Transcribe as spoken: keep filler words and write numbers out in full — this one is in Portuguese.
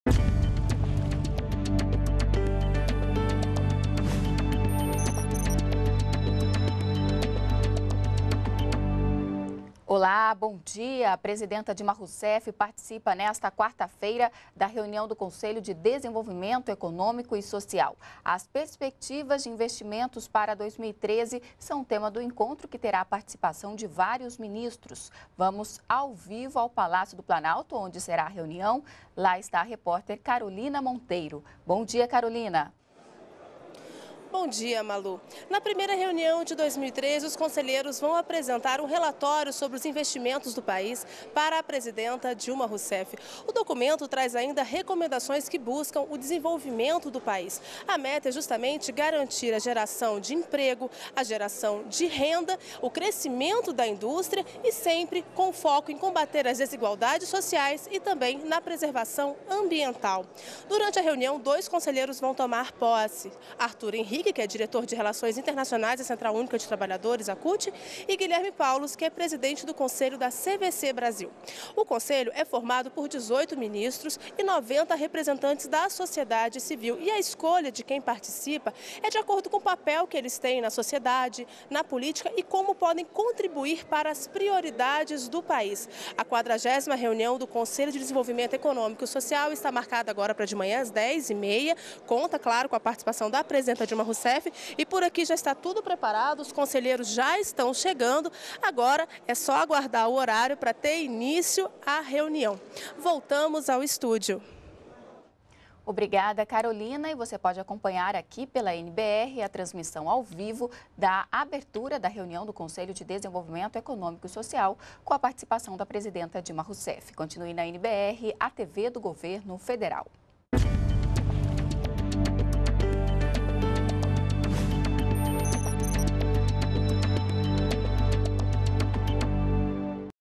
Olá, bom dia. A presidenta Dilma Rousseff participa nesta quarta-feira da reunião do Conselho de Desenvolvimento Econômico e Social. As perspectivas de investimentos para dois mil e treze são tema do encontro, que terá a participação de vários ministros. Vamos ao vivo ao Palácio do Planalto, onde será a reunião. Lá está a repórter Carolina Monteiro. Bom dia, Carolina. Bom dia, Malu. Na primeira reunião de dois mil e treze, os conselheiros vão apresentar um relatório sobre os investimentos do país para a presidenta Dilma Rousseff. O documento traz ainda recomendações que buscam o desenvolvimento do país. A meta é justamente garantir a geração de emprego, a geração de renda, o crescimento da indústria e sempre com foco em combater as desigualdades sociais e também na preservação ambiental. Durante a reunião, dois conselheiros vão tomar posse: Arthur Henrique, que é diretor de Relações Internacionais da Central Única de Trabalhadores, a CUT, e Guilherme Paulos, que é presidente do Conselho da C V C Brasil. O Conselho é formado por dezoito ministros e noventa representantes da sociedade civil. E a escolha de quem participa é de acordo com o papel que eles têm na sociedade, na política e como podem contribuir para as prioridades do país. A quadragésima reunião do Conselho de Desenvolvimento Econômico e Social está marcada agora para de manhã às dez e meia. Conta, claro, com a participação da presidenta Dilma Rousseff, e por aqui já está tudo preparado, os conselheiros já estão chegando. Agora é só aguardar o horário para ter início a reunião. Voltamos ao estúdio. Obrigada, Carolina, e você pode acompanhar aqui pela N B R a transmissão ao vivo da abertura da reunião do Conselho de Desenvolvimento Econômico e Social, com a participação da presidenta Dilma Rousseff. Continue na N B R, a T V do Governo Federal.